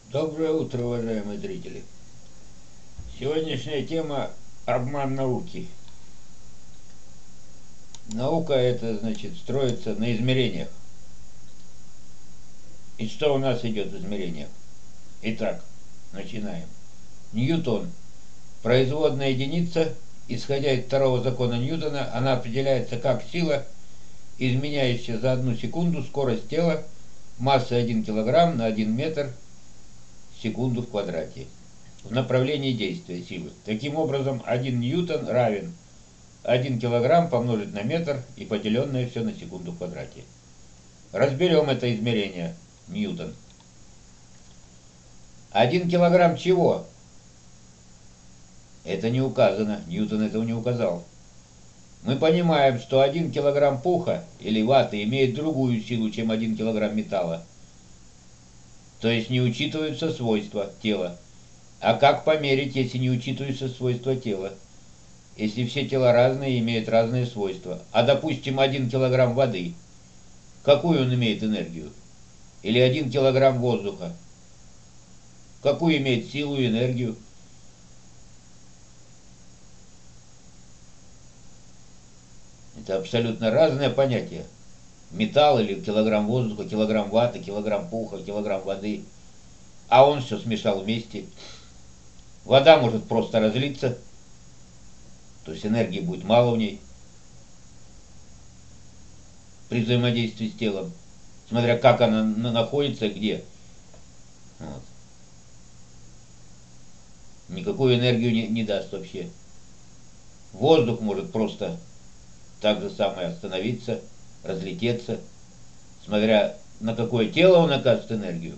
Доброе утро, уважаемые зрители. Сегодняшняя тема – обман науки. Наука это, значит, строится на измерениях. И что у нас идет в измерениях? Итак, начинаем. Ньютон. Производная единица, исходя из второго закона Ньютона, она определяется как сила, изменяющая за 1 секунду скорость тела массой 1 кг на 1 метр в секунду в квадрате в направлении действия силы. Таким образом, 1 ньютон равен 1 килограмм помножить на метр и поделенное все на секунду в квадрате. Разберем это измерение ньютон. 1 килограмм чего? Это не указано, Ньютон этого не указал. Мы понимаем, что 1 килограмм пуха или ваты имеет другую силу, чем 1 килограмм металла. То есть не учитываются свойства тела. А как померить, если не учитываются свойства тела? Если все тела разные и имеют разные свойства. А допустим 1 килограмм воды. Какую он имеет энергию? Или 1 килограмм воздуха? Какую имеет силу и энергию? Это абсолютно разные понятия. Металл или килограмм воздуха, килограмм ваты, килограмм пуха, килограмм воды. А он все смешал вместе. Вода может просто разлиться, то есть энергии будет мало в ней при взаимодействии с телом, смотря как она находится, где. Вот. Никакую энергию не даст вообще. Воздух может просто так же самое остановиться, разлететься, смотря на какое тело он оказывает энергию.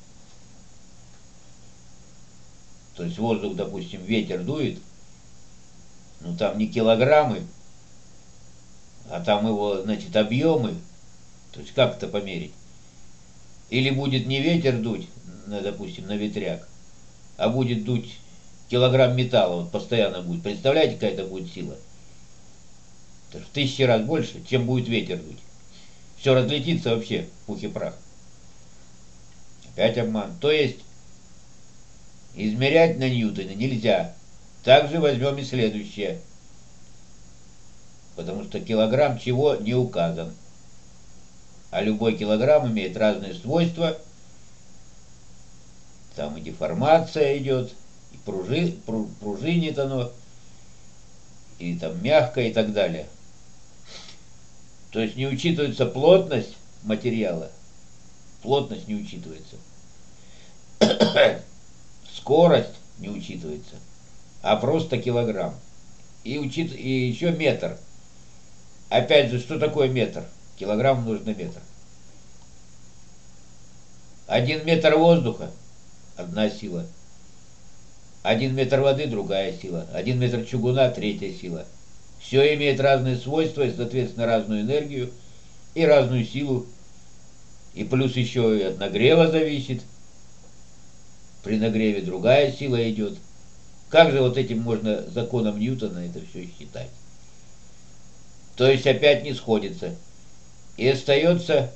То есть воздух, допустим, ветер дует, ну там не килограммы, а там его, значит, объемы. То есть как это померить? Или будет не ветер дуть, допустим, на ветряк, а будет дуть килограмм металла, вот постоянно будет. Представляете, какая это будет сила? Это в 1000 раз больше, чем будет ветер дуть. Все разлетится вообще, пух и прах. Опять обман. То есть измерять на ньютоне нельзя. Также возьмем и следующее. Потому что килограмм чего не указан. А любой килограмм имеет разные свойства. Там и деформация идет, и пружинит оно, и там мягкое и так далее. То есть не учитывается плотность материала. Плотность не учитывается. Скорость не учитывается. А просто килограмм. И еще метр. Опять же, что такое метр? Килограмм умножить на метр. 1 метр воздуха – одна сила. 1 метр воды – другая сила. 1 метр чугуна – третья сила. Все имеет разные свойства и, соответственно, разную энергию и разную силу. И плюс еще и от нагрева зависит. При нагреве другая сила идет. Как же вот этим можно законом Ньютона это все считать? То есть опять не сходится. И остается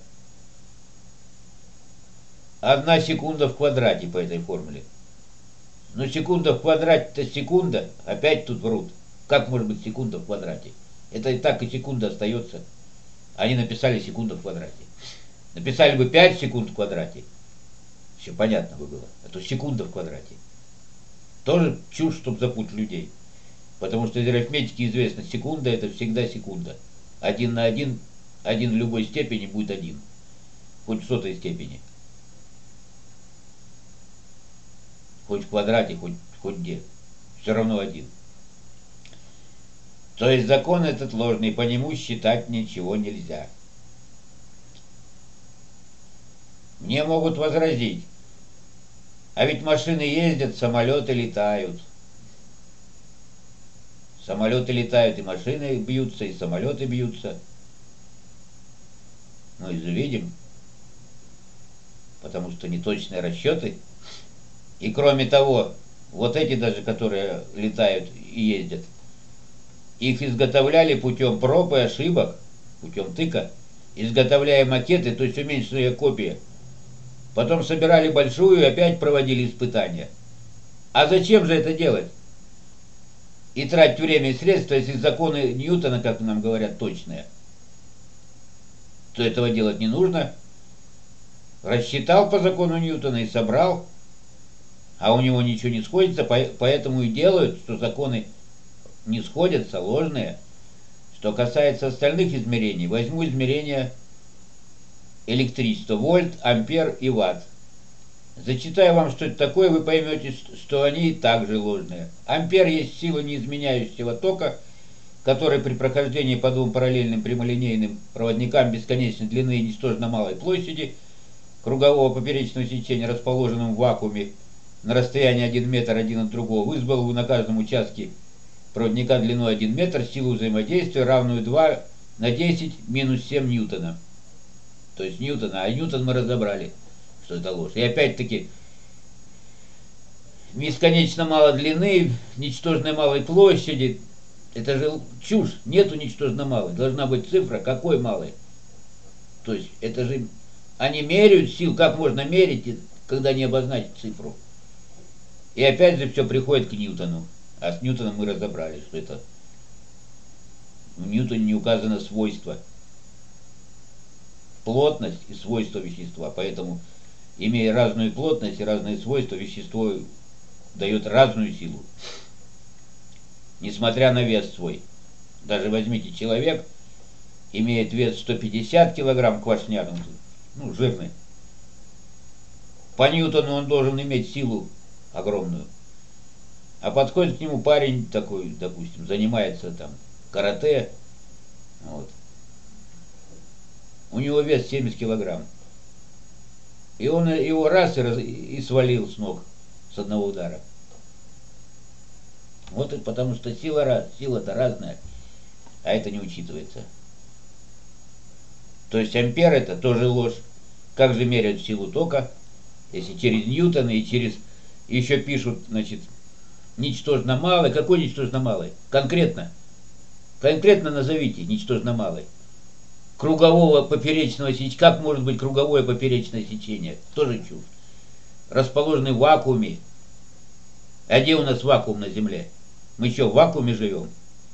1 секунда в квадрате по этой формуле. Но секунда в квадрате-то секунда, опять тут врут. Как может быть секунда в квадрате? Это и так и секунда остается. Они написали секунду в квадрате. Написали бы 5 секунд в квадрате. Все понятно бы было. А то секунда в квадрате. Тоже чушь, чтобы запутать людей. Потому что из арифметики известно, секунда это всегда секунда. 1 на 1, 1 в любой степени будет 1. Хоть в сотой степени. Хоть в квадрате, хоть где. Все равно 1. То есть закон этот ложный, по нему считать ничего нельзя. Мне могут возразить. А ведь машины ездят, самолеты летают. Самолеты летают, и машины бьются, и самолеты бьются. Мы же видим, потому что неточные расчеты. И кроме того, вот эти даже, которые летают и ездят, их изготовляли путем проб и ошибок, путем тыка, изготовляя макеты, то есть уменьшенные копии Потом собирали большую и опять проводили испытания. А зачем же это делать? И тратить время и средства, если законы Ньютона, как нам говорят, точные, то этого делать не нужно. Рассчитал по закону Ньютона и собрал, а у него ничего не сходится, поэтому и делают, что законы не сходятся, ложные. Что касается остальных измерений, возьму измерения электричества, вольт, ампер и ватт. Зачитаю вам, что это такое, вы поймете, что они также ложные. Ампер есть сила неизменяющего тока, который при прохождении по двум параллельным прямолинейным проводникам бесконечной длины и ничтожно малой площади кругового поперечного сечения, расположенном в вакууме на расстоянии 1 метр один от другого, вызвал на каждом участке проводника длиной 1 метр силу взаимодействия, равную 2 на 10 минус 7 ньютона. То есть ньютона, а ньютон мы разобрали, что это ложь. И опять-таки, бесконечно мало длины, ничтожно малой площади, это же чушь, нету ничтожно малой, должна быть цифра, какой малой. То есть это же, они меряют сил, как можно мерить, когда не обозначить цифру. И опять же все приходит к Ньютону. А с Ньютоном мы разобрали, что это в Ньютоне не указано свойство. Плотность и свойства вещества. Поэтому, имея разную плотность и разные свойства, вещество дает разную силу. Несмотря на вес свой. Даже возьмите человек, имеет вес 150 килограмм квашняк, ну, жирный. По Ньютону он должен иметь силу огромную. А подходит к нему парень такой, допустим, занимается там карате, вот. У него вес 70 килограмм. И он его раз и свалил с ног с одного удара. Вот и потому что сила-то разная, а это не учитывается. То есть ампер это тоже ложь. Как же меряют силу тока, если через Ньютона и через... Еще пишут, значит, ничтожно малый. Какой ничтожно малый? Конкретно. Конкретно назовите ничтожно малый. Кругового поперечного сечения. Как может быть круговое поперечное сечение? Тоже чушь. Расположенный в вакууме. А где у нас вакуум на Земле? Мы что, в вакууме живем?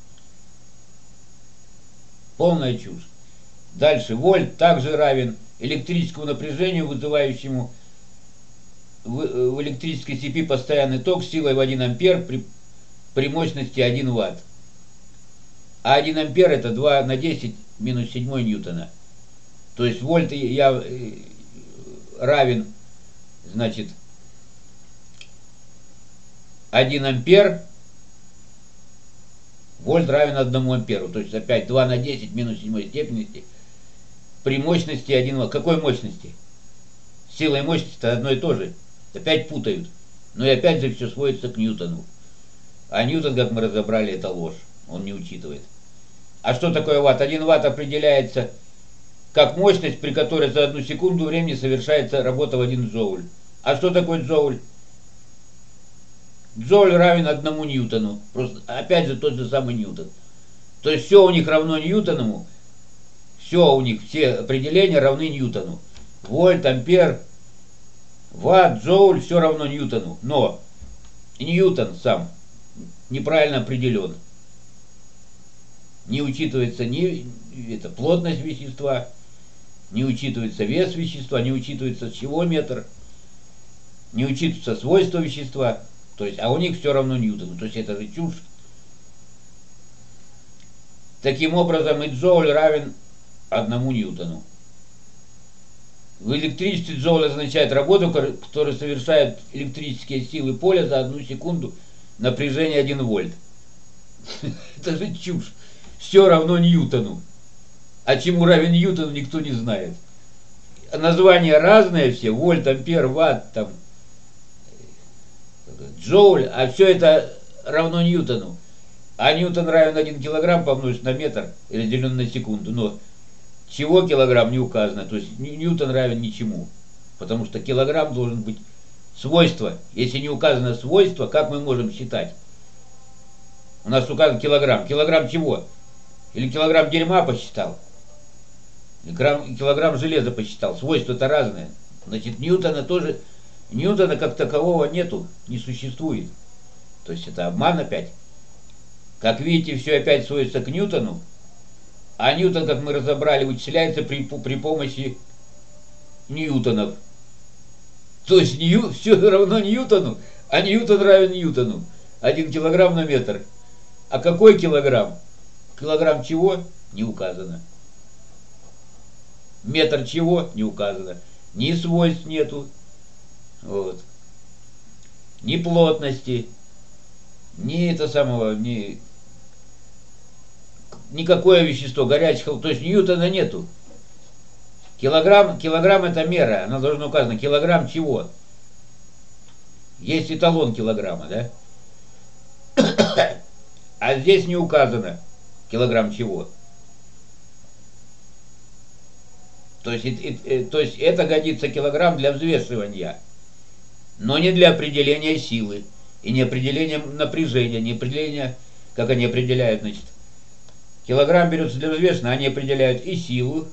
Полная чушь. Дальше. Вольт также равен электрическому напряжению, вызывающему в электрической цепи постоянный ток силой в 1 ампер при мощности 1 ватт. А 1 ампер это 2 на 10 минус 7 ньютона. То есть вольт равен, значит, 1 ампер, вольт равен 1 амперу. То есть опять 2 на 10 минус 7 степени при мощности 1 ватт. Какой мощности? Сила и мощность это одно и то же. Опять путают. Но и опять же все сводится к Ньютону. А Ньютон, как мы разобрали, это ложь. Он не учитывает. А что такое ватт? 1 ватт определяется как мощность, при которой за 1 секунду времени совершается работа в 1 джоуль. А что такое джоуль? Джоуль равен 1 ньютону. Просто опять же тот же самый Ньютон. То есть все у них равно Ньютону. Все у них, все определения равны Ньютону. Вольт, ампер, ватт, джоуль, все равно Ньютону. Но Ньютон сам неправильно определен. Не учитывается ни плотность вещества, не учитывается вес вещества, не учитывается чего метр, не учитывается свойства вещества. То есть, а у них все равно Ньютону. То есть это же чушь. Таким образом и джоуль равен 1 ньютону. В электричестве джоуль означает работу, которую совершают электрические силы поля за 1 секунду напряжения 1 вольт. Это же чушь. Все равно Ньютону. А чему равен Ньютону, никто не знает. Названия разные все. Вольт, ампер, ватт, там, джоуль. А все это равно Ньютону. А Ньютон равен 1 килограмм помножить на метр, разделен на секунду. Но чего килограмм не указано. То есть Ньютон равен ничему. Потому что килограмм должен быть свойство. Если не указано свойство, как мы можем считать? У нас указан килограмм. Килограмм чего? Или килограмм дерьма посчитал? Или килограмм железа посчитал. Свойства-то разные. Значит, Ньютона как такового нету, не существует. То есть это обман опять. Как видите, все опять сводится к Ньютону, а Ньютон, как мы разобрали, вычисляется при помощи ньютонов. То есть все равно Ньютону, а Ньютон равен Ньютону. 1 килограмм на метр. А какой килограмм? Килограмм чего? Не указано. Метр чего? Не указано. Ни свойств нету. Вот. Ни плотности. Ни это самого, никакое вещество, горячее, то есть Ньютона нету. Килограмм это мера, она должна указана. Килограмм чего? Есть эталон килограмма, да? А здесь не указано килограмм чего. То есть это годится килограмм для взвешивания, но не для определения силы, и не определения напряжения, не определения, как они определяют, значит. Килограмм берется для взвешивания, они определяют и силу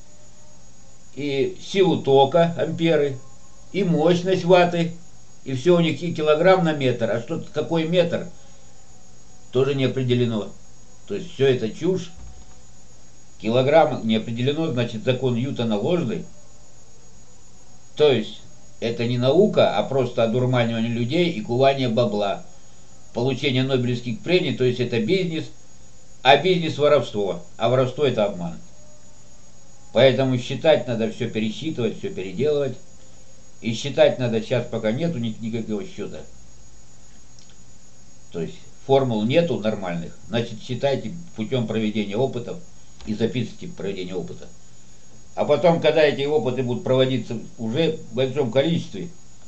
тока, амперы, и мощность ватты, и все у них и килограмм на метр. А что, какой метр, тоже не определено. То есть все это чушь. Килограмм не определено, значит закон Ньютона ложный. То есть это не наука, а просто одурманивание людей и кувание бабла. Получение Нобелевских премий, то есть это бизнес, а бизнес воровство. А воровство это обман. Поэтому считать надо, все пересчитывать, все переделывать. И считать надо сейчас, пока нету никакого счета. То есть формул нету нормальных, значит считайте путем проведения опытов и записывайте проведение опыта. А потом, когда эти опыты будут проводиться уже в большом количестве,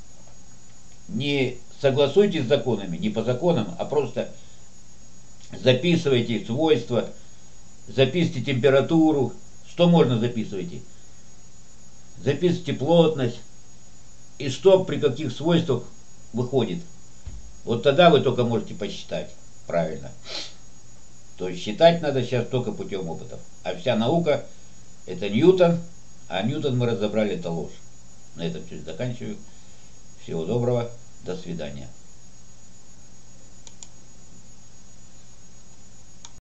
не согласуйтесь с законами, не по законам, а просто записывайте свойства, записывайте температуру. Что можно записывайте? Записывайте плотность и что при каких свойствах выходит. Вот тогда вы только можете посчитать правильно. То есть считать надо сейчас только путем опытов. А вся наука это Ньютон, а Ньютон мы разобрали, это ложь. На этом все заканчиваю. Всего доброго, до свидания.